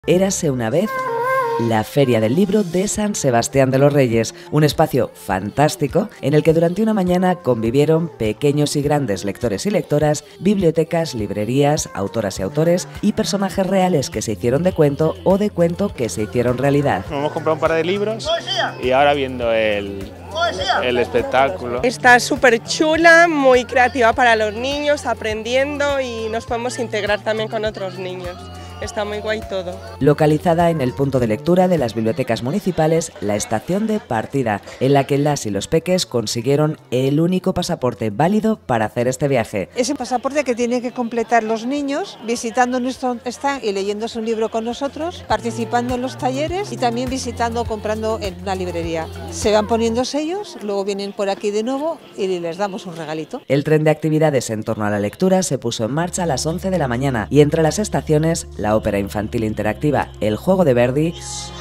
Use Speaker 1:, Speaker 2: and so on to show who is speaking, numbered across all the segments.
Speaker 1: Érase una vez la Feria del Libro de San Sebastián de los Reyes, un espacio fantástico en el que durante una mañana convivieron pequeños y grandes lectores y lectoras, bibliotecas, librerías, autoras y autores y personajes reales que se hicieron de cuento o de cuento que se hicieron realidad.
Speaker 2: Hemos comprado un par de libros y ahora viendo el espectáculo.
Speaker 3: Está súper chula, muy creativa para los niños, aprendiendo y nos podemos integrar también con otros niños. Está muy guay todo.
Speaker 1: Localizada en el punto de lectura de las bibliotecas municipales, la estación de partida, en la que las y los peques consiguieron el único pasaporte válido para hacer este viaje.
Speaker 4: Ese pasaporte que tienen que completar los niños visitando nuestro stand y leyéndose un libro con nosotros, participando en los talleres y también visitando o comprando en una librería. Se van poniendo sellos, luego vienen por aquí de nuevo y les damos un regalito.
Speaker 1: El tren de actividades en torno a la lectura se puso en marcha a las 11 de la mañana y entre las estaciones, la ópera infantil interactiva El Juego de Verdi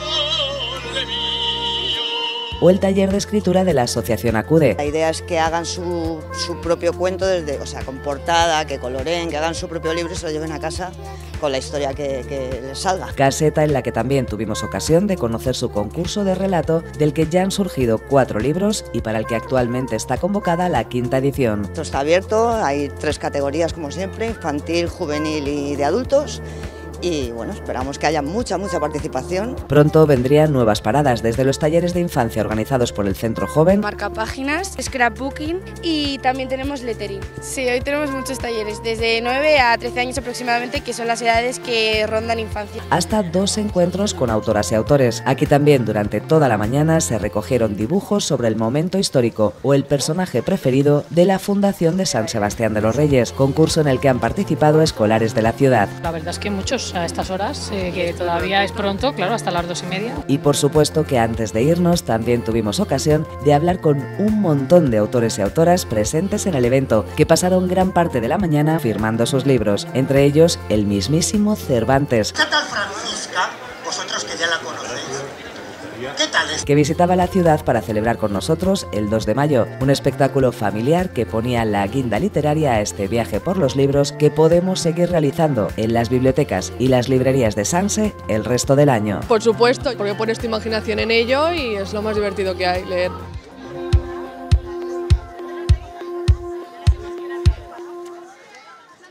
Speaker 1: o el taller de escritura de la Asociación Acude.
Speaker 5: La idea es que hagan su propio cuento, con portada, que coloreen, que hagan su propio libro y se lo lleven a casa con la historia que les salga.
Speaker 1: Caseta en la que también tuvimos ocasión de conocer su concurso de relato, del que ya han surgido 4 libros y para el que actualmente está convocada la 5ª edición.
Speaker 5: Esto está abierto, hay 3 categorías como siempre, infantil, juvenil y de adultos. Y bueno, esperamos que haya mucha participación.
Speaker 1: Pronto vendrían nuevas paradas desde los talleres de infancia organizados por el Centro Joven,
Speaker 6: marcapáginas, scrapbooking y también tenemos lettering. Sí, hoy tenemos muchos talleres, desde 9 a 13 años aproximadamente, que son las edades que rondan infancia.
Speaker 1: Hasta 2 encuentros con autoras y autores. Aquí también durante toda la mañana se recogieron dibujos sobre el momento histórico o el personaje preferido de la Fundación de San Sebastián de los Reyes, concurso en el que han participado escolares de la ciudad.
Speaker 7: La verdad es que muchos a estas horas, que todavía es pronto, claro, hasta las 2:30.
Speaker 1: Y por supuesto que antes de irnos también tuvimos ocasión de hablar con un montón de autores y autoras presentes en el evento, que pasaron gran parte de la mañana firmando sus libros, entre ellos el mismísimo Cervantes.
Speaker 8: ¿Qué tal Francisca? Vosotros que ya la conocéis. ¿Qué tal es?
Speaker 1: Que visitaba la ciudad para celebrar con nosotros el 2 de mayo, un espectáculo familiar que ponía la guinda literaria a este viaje por los libros que podemos seguir realizando en las bibliotecas y las librerías de Sanse el resto del año.
Speaker 9: Por supuesto, porque pones tu imaginación en ello y es lo más divertido que hay, leer.